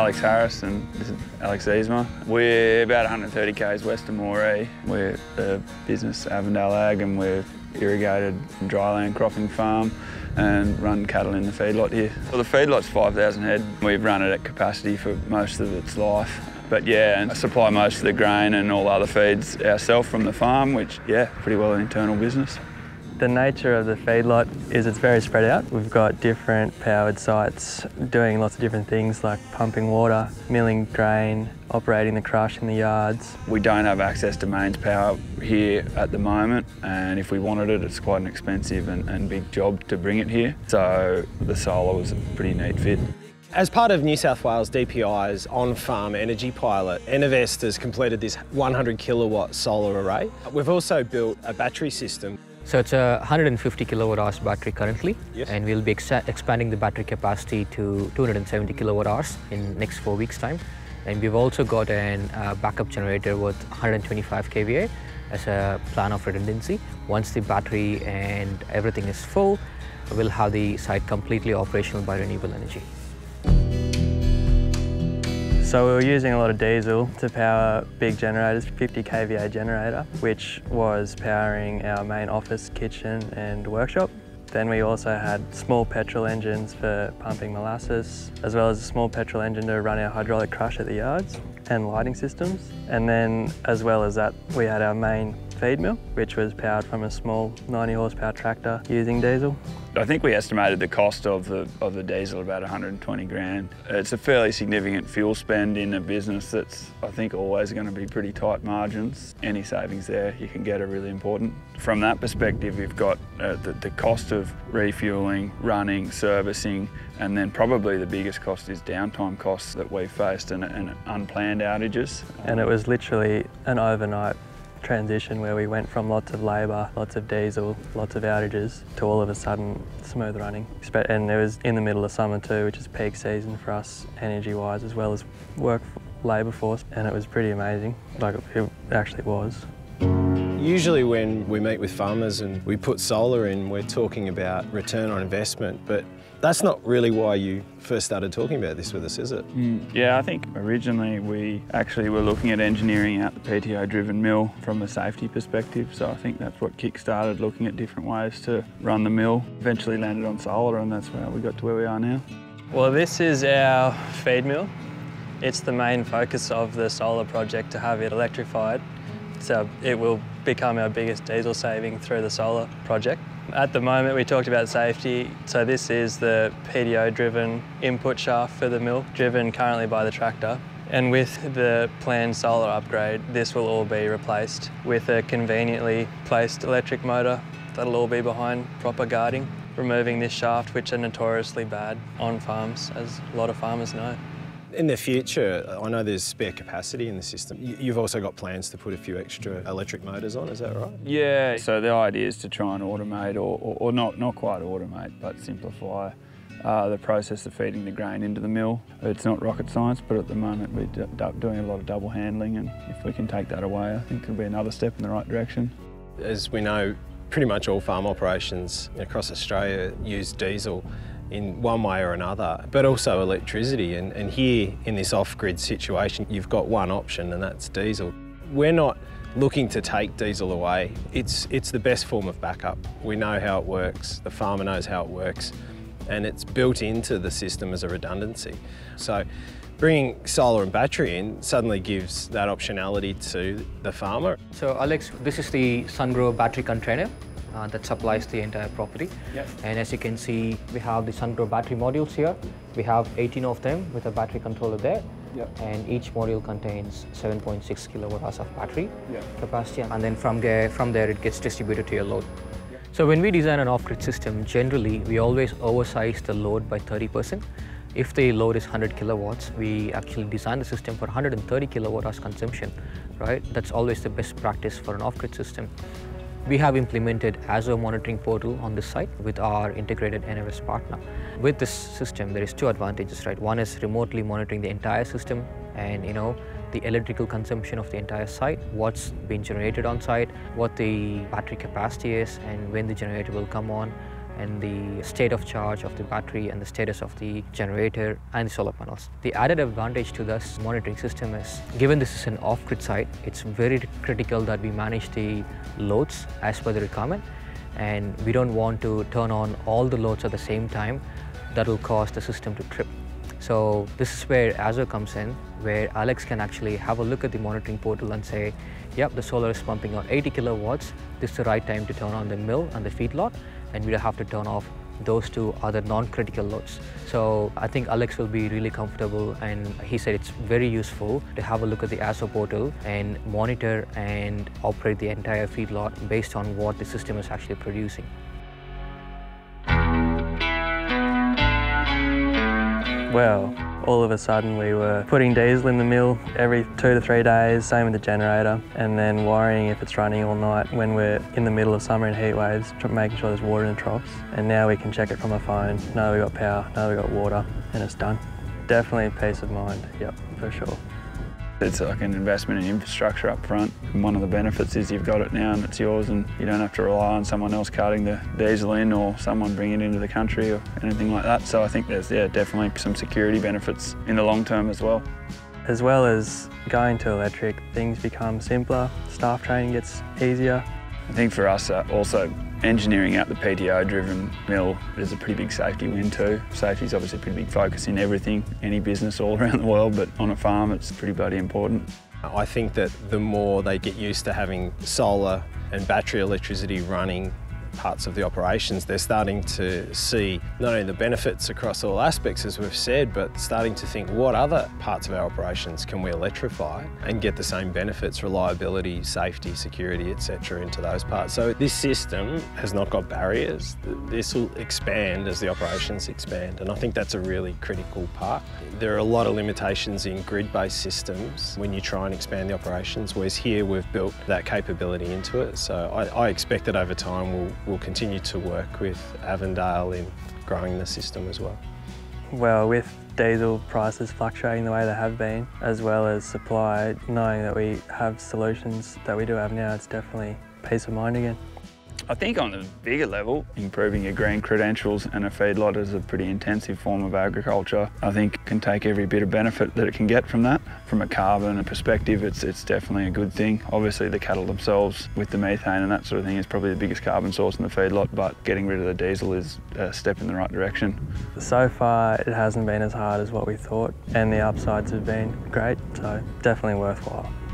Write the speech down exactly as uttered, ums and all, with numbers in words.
Alex Harris and this is Alex Easma. We're about one hundred thirty k's west of Moree. We're the business Avondale Ag and we're irrigated dryland cropping farm and run cattle in the feedlot here. Well, the feedlot's five thousand head. We've run it at capacity for most of its life. But yeah, and I supply most of the grain and all other feeds ourselves from the farm, which, yeah, pretty well an internal business. The nature of the feedlot is it's very spread out. We've got different powered sites doing lots of different things like pumping water, milling grain, operating the crush in the yards. We don't have access to mains power here at the moment, and if we wanted it, it's quite an expensive and, and big job to bring it here. So the solar was a pretty neat fit. As part of New South Wales D P I's on-farm energy pilot, Enervest has completed this one hundred kilowatt solar array. We've also built a battery system. So it's a one hundred fifty kilowatt hours battery currently, yes. And we'll be ex expanding the battery capacity to two hundred seventy kilowatt hours in next four weeks time. And we've also got an uh, backup generator with one hundred twenty-five k V A as a plan of redundancy. Once the battery and everything is full, we'll have the site completely operational by renewable energy. So we were using a lot of diesel to power big generators, fifty k V A generator, which was powering our main office, kitchen and workshop. Then we also had small petrol engines for pumping molasses, as well as a small petrol engine to run our hydraulic crush at the yards and lighting systems. And then as well as that, we had our main feed mill, which was powered from a small ninety horsepower tractor using diesel. I think we estimated the cost of the, of the diesel about one hundred twenty grand. It's a fairly significant fuel spend in a business that's, I think, always going to be pretty tight margins. Any savings there you can get are really important. From that perspective, you've got uh, the, the cost of refuelling, running, servicing, and then probably the biggest cost is downtime costs that we faced and, and unplanned outages. And it was literally an overnight transition where we went from lots of labour, lots of diesel, lots of outages to all of a sudden smooth running. And it was in the middle of summer too, which is peak season for us energy wise as well as work labour force, and it was pretty amazing, like it actually was. Usually when we meet with farmers and we put solar in, we're talking about return on investment, but that's not really why you first started talking about this with us, is it? Mm, yeah, I think originally we actually were looking at engineering out the P T O-driven mill from a safety perspective, so I think that's what kick-started looking at different ways to run the mill. Eventually landed on solar, and that's how we got to where we are now. Well, this is our feed mill. It's the main focus of the solar project to have it electrified, so it will become our biggest diesel saving through the solar project. At the moment we talked about safety, so this is the P T O-driven input shaft for the mill, driven currently by the tractor. And with the planned solar upgrade, this will all be replaced with a conveniently placed electric motor that'll all be behind proper guarding, removing this shaft, which are notoriously bad on farms, as a lot of farmers know. In the future, I know there's spare capacity in the system. You've also got plans to put a few extra electric motors on, is that right? Yeah, so the idea is to try and automate, or, or, or not, not quite automate, but simplify uh, the process of feeding the grain into the mill. It's not rocket science, but at the moment we're doing a lot of double handling, and if we can take that away, I think it'll be another step in the right direction. As we know, pretty much all farm operations across Australia use diesel in one way or another, but also electricity. And, and here, in this off-grid situation, you've got one option, and that's diesel. We're not looking to take diesel away. It's, it's the best form of backup. We know how it works, the farmer knows how it works, and it's built into the system as a redundancy. So bringing solar and battery in suddenly gives that optionality to the farmer. So Alex, this is the SunGrow battery container Uh, that supplies the entire property. Yep. And as you can see, we have the SunGrow battery modules here. We have eighteen of them with a battery controller there. Yep. And each module contains seven point six kilowatt hours of battery Yep. capacity. And then from there, from there it gets distributed to your load. Yep. So when we design an off-grid system, generally we always oversize the load by thirty percent. If the load is one hundred kilowatts, we actually design the system for one hundred thirty kilowatt hours consumption, right? That's always the best practice for an off-grid system. We have implemented Azure monitoring portal on this site with our integrated Enervest partner. With this system, there is two advantages, right? One is remotely monitoring the entire system and, you know, the electrical consumption of the entire site, what's being generated on site, what the battery capacity is, and when the generator will come on, and the state of charge of the battery and the status of the generator and the solar panels. The added advantage to this monitoring system is, given this is an off-grid site, it's very critical that we manage the loads as per the requirement, and we don't want to turn on all the loads at the same time. That will cause the system to trip. So this is where Azure comes in, where Alex can actually have a look at the monitoring portal and say, yep, the solar is pumping out eighty kilowatts. This is the right time to turn on the mill and the feedlot, and we don't have to turn off those two other non-critical loads. So I think Alex will be really comfortable, and he said it's very useful to have a look at the Azure portal and monitor and operate the entire feedlot based on what the system is actually producing. Well, all of a sudden we were putting diesel in the mill every two to three days, same with the generator, and then worrying if it's running all night when we're in the middle of summer and heat waves, making sure there's water in the troughs. And now we can check it from a phone, know we got power, know we got water, and it's done. Definitely peace of mind, yep, for sure. It's like an investment in infrastructure up front. And one of the benefits is you've got it now and it's yours, and you don't have to rely on someone else carting the diesel in or someone bringing it into the country or anything like that. So I think there's yeah, definitely some security benefits in the long term as well. As well as going to electric, things become simpler, staff training gets easier. I think for us uh, also engineering out the P T O-driven mill is a pretty big safety win too. Safety is obviously a pretty big focus in everything, any business all around the world, but on a farm it's pretty bloody important. I think that the more they get used to having solar and battery electricity running parts of the operations, they're starting to see not only the benefits across all aspects, as we've said, but starting to think what other parts of our operations can we electrify and get the same benefits, reliability, safety, security, et cetera into those parts. So this system has not got barriers. This will expand as the operations expand, and I think that's a really critical part. There are a lot of limitations in grid-based systems when you try and expand the operations, whereas here we've built that capability into it. So I, I expect that over time we'll We'll continue to work with Avondale in growing the system as well. Well, with diesel prices fluctuating the way they have been, as well as supply, knowing that we have solutions that we do have now, it's definitely peace of mind again. I think on a bigger level, improving your green credentials, and a feedlot is a pretty intensive form of agriculture, I think can take every bit of benefit that it can get from that. From a carbon perspective, it's, it's definitely a good thing. Obviously the cattle themselves with the methane and that sort of thing is probably the biggest carbon source in the feedlot, but getting rid of the diesel is a step in the right direction. So far it hasn't been as hard as what we thought, and the upsides have been great, so definitely worthwhile.